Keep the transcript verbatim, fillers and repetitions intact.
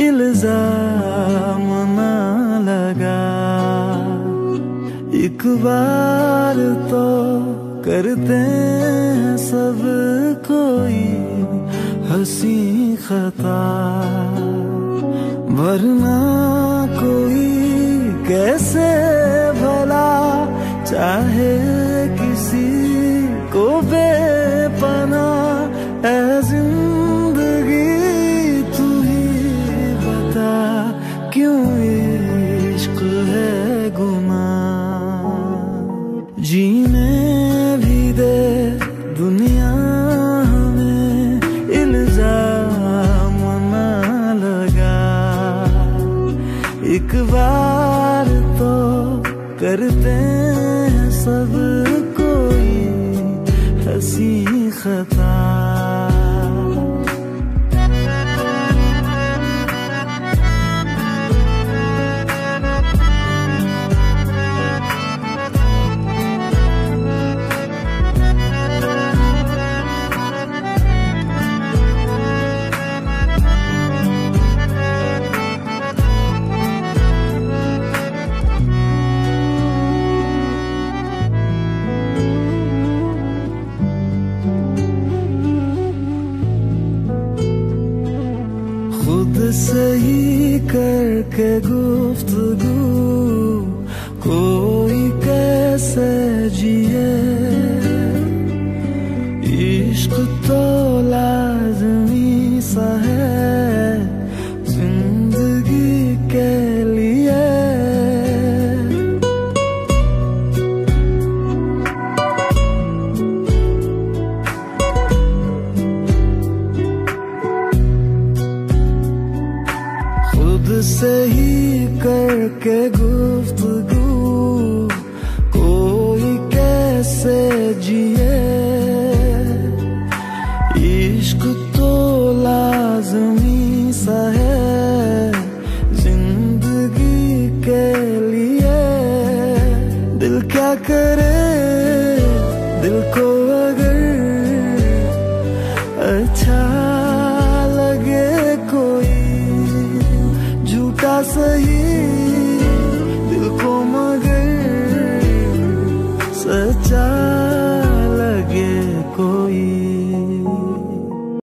इल्जाम ना लगा। एक बार तो करते हैं सब कोई हंसी खता, वरना कोई कैसे भला चाहे किसी को बेपनाह। ऐ जिंदगी तू ही बता, क्यों इश्क है गुनाह। जीने भी दे दुनिया हमें, इल्जाम ना लगा। एक बार तो करते हैं सब कोई हंसी खता। खुद से ही करके गुफ्तगू कोई कैसे जिए। इश्क तो लाज़मी सा है जिंदगी के लिए। खुद से ही करके गुफ्तगू कोई कैसे जिए। इश्क तो लाज़मी सा है जिंदगी के लिए। दिल क्या करे, दिल को अगर अच्छा लगे कोई झूठा सही